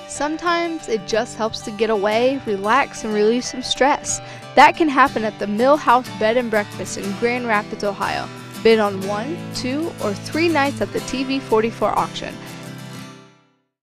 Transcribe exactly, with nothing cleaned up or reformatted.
Sometimes it just helps to get away, relax, and relieve some stress. That can happen at the Mill House Bed and Breakfast in Grand Rapids, Ohio. Bid on one, two, or three nights at the T V forty-four auction.